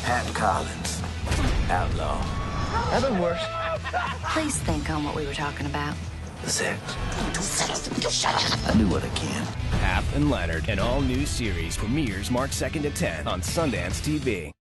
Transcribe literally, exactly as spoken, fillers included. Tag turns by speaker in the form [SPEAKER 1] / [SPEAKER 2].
[SPEAKER 1] Pat Collins, outlaw.
[SPEAKER 2] I've been worse.
[SPEAKER 3] Please think on what we were talking about.
[SPEAKER 1] The sex. I do what I can.
[SPEAKER 4] Hap and Leonard, an all-new series, premieres March second at ten on Sundance T V.